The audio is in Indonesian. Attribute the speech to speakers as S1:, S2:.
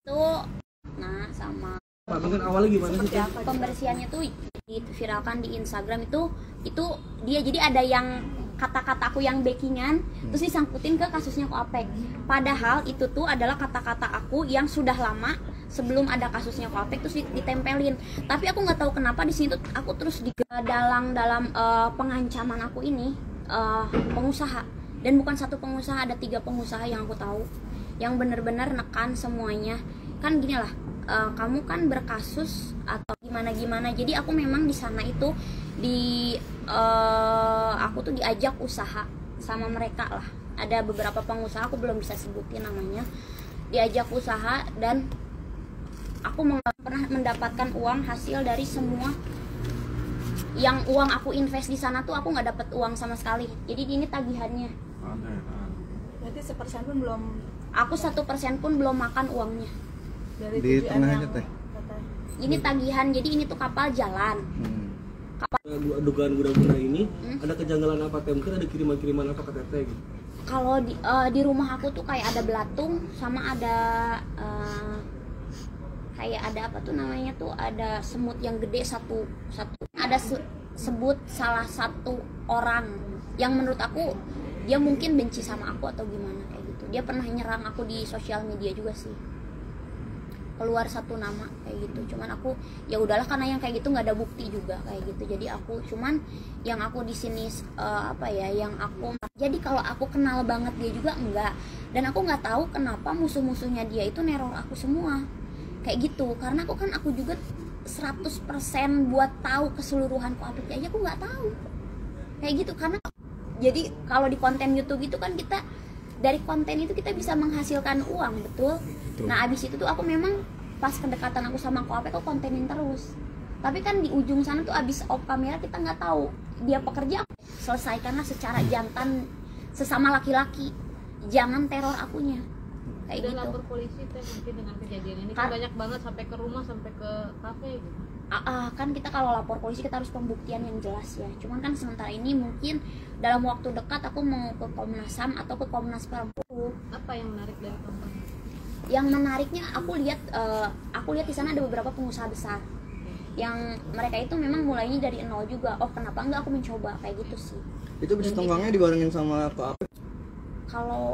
S1: Tuh, nah sama
S2: Mungkin awalnya gimana sih?
S1: pembersihannya tuh diviralkan di Instagram itu dia jadi ada yang kata-kata aku yang backingan terus disangkutin ke kasusnya Koapek. Padahal itu tuh adalah kata-kata aku yang sudah lama sebelum ada kasusnya Koapek terus ditempelin. Tapi aku nggak tahu kenapa di sini tuh aku terus dalam pengancaman aku ini pengusaha, dan bukan satu pengusaha, ada 3 pengusaha yang aku tahu yang bener-bener nekan semuanya. Kan gini lah, kamu kan berkasus atau gimana, jadi aku memang di sana itu aku tuh diajak usaha sama mereka lah. Ada beberapa pengusaha, aku belum bisa sebutin namanya, diajak usaha, dan aku pernah mendapatkan uang hasil dari semua yang uang aku invest di sana tuh. Aku nggak dapat uang sama sekali, jadi ini tagihannya.
S3: Berarti 1% pun belum.
S1: Aku 1% pun belum makan uangnya.
S3: Dari
S4: Di tengahnya teh.
S1: Ini tagihan, jadi ini tuh kapal jalan.
S2: Dugaan guna-guna ini ada kejanggalan apa teh? Mungkin ada kiriman-kiriman apa ke teteh gitu?
S1: Kalau di rumah aku tuh kayak ada belatung sama ada kayak ada apa tuh namanya tuh, ada semut yang gede satu ada sebut salah satu orang yang menurut aku dia mungkin benci sama aku atau gimana kayak gitu. Dia pernah nyerang aku di sosial media juga sih, keluar satu nama kayak gitu. Cuman aku ya udahlah, karena yang kayak gitu nggak ada bukti juga kayak gitu. Jadi aku cuman yang aku di sini jadi kalau aku kenal banget dia juga enggak, dan aku nggak tahu kenapa musuh-musuhnya dia itu neror aku semua kayak gitu. Karena aku juga 100% buat tahu keseluruhan Koapek aja aku nggak tahu kayak gitu. Karena jadi kalau di konten YouTube itu kan kita dari konten itu kita bisa menghasilkan uang, betul? Nah abis itu tuh aku memang pas kedekatan aku sama Koapek aku kontenin terus. Tapi kan di ujung sana tuh abis off kamera kita nggak tahu dia pekerja. Selesaikanlah secara jantan sesama laki-laki, jangan teror akunya kayak
S5: udah
S1: gitu.
S5: Lapor polisi teh mungkin dengan kejadian ini kan banyak banget sampai ke rumah sampai ke kafe gitu.
S1: Kan kita kalau lapor polisi kita harus pembuktian yang jelas ya. Cuman kan sementara ini mungkin dalam waktu dekat aku mau ke Komnas HAM atau ke Komnas Perempuan.
S5: Apa yang menarik dari kampung?
S1: Yang menariknya aku lihat di sana ada beberapa pengusaha besar yang mereka itu memang mulainya dari nol juga. Oh kenapa enggak aku mencoba kayak gitu sih.
S4: Itu bisnis tongkangnya dibarengin sama Koapek.
S1: Kalau